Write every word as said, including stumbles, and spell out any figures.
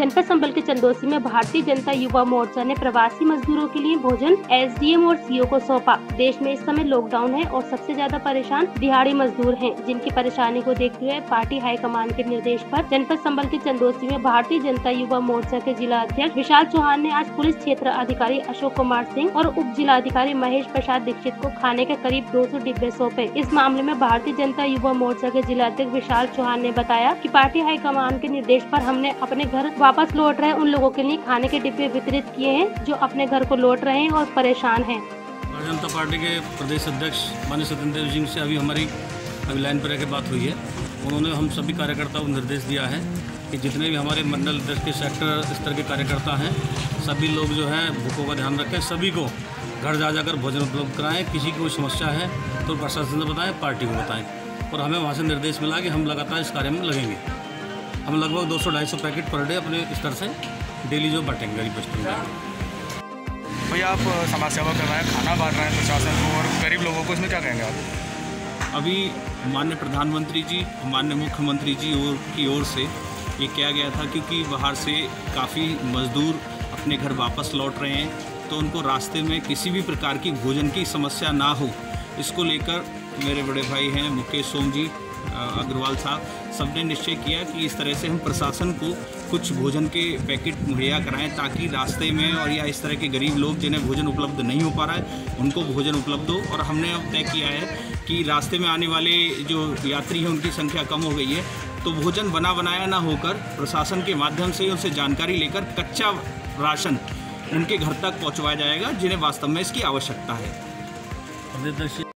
जनपद संबल के चंदोसी में भारतीय जनता युवा मोर्चा ने प्रवासी मजदूरों के लिए भोजन एसडीएम और सीओ को सौंपा। देश में इस समय लॉकडाउन है और सबसे ज्यादा परेशान दिहाड़ी मजदूर हैं, जिनकी परेशानी को देखते हुए पार्टी हाईकमान के निर्देश पर जनपद संबल के चंदोसी में भारतीय जनता युवा मोर्चा के जिला अध्यक्ष विशाल चौहान ने आज पुलिस क्षेत्र अधिकारी अशोक कुमार सिंह और उप जिला अधिकारी महेश प्रसाद दीक्षित को खाने के करीब दो सौ डिब्बे सौंपे। इस मामले में भारतीय जनता युवा मोर्चा के जिला अध्यक्ष विशाल चौहान ने बताया कि पार्टी हाईकमान के निर्देश पर हमने अपने घर वापस लौट रहे उन लोगों के लिए खाने के डिब्बे वितरित किए हैं जो अपने घर को लौट रहे हैं और परेशान हैं। भारतीय जनता पार्टी के प्रदेश अध्यक्ष माननीय सत्येंद्र सिंह से अभी हमारी अभी लाइन पर रहकर बात हुई है। उन्होंने हम सभी कार्यकर्ताओं को निर्देश दिया है कि जितने भी हमारे मंडल दस के सेक्टर स्तर के कार्यकर्ता हैं, सभी लोग जो है भूखों का ध्यान रखें, सभी को घर जा जाकर भोजन उपलब्ध कराएं। किसी की कोई समस्या है तो प्रशासन से बताएं, पार्टी को बताएं। और हमें वहाँ से निर्देश मिला कि हम लगातार इस कार्य में लगेंगे। हम लगभग दो सौ ढाई सौ पैकेट पर डे अपने स्तर से डेली जो बांटेंगे गरीब बच्चों को। भैया आप समाज सेवा कर रहे हैं, खाना बांट रहे हैं प्रशासन को और गरीब लोगों को, इसमें क्या कहेंगे आप? अभी माननीय प्रधानमंत्री जी, माननीय मुख्यमंत्री जी और की ओर से ये किया गया था, क्योंकि बाहर से काफ़ी मजदूर अपने घर वापस लौट रहे हैं, तो उनको रास्ते में किसी भी प्रकार की भोजन की समस्या ना हो, इसको लेकर मेरे बड़े भाई हैं मुकेश सोम जी अग्रवाल साहब, सबने निश्चय किया कि इस तरह से हम प्रशासन को कुछ भोजन के पैकेट मुहैया कराएं, ताकि रास्ते में और या इस तरह के गरीब लोग जिन्हें भोजन उपलब्ध नहीं हो पा रहा है उनको भोजन उपलब्ध हो। और हमने अब तय किया है कि रास्ते में आने वाले जो यात्री हैं उनकी संख्या कम हो गई है, तो भोजन बना बनाया ना होकर प्रशासन के माध्यम से उनसे जानकारी लेकर कच्चा राशन उनके घर तक पहुँचवाया जाएगा जिन्हें वास्तव में इसकी आवश्यकता है।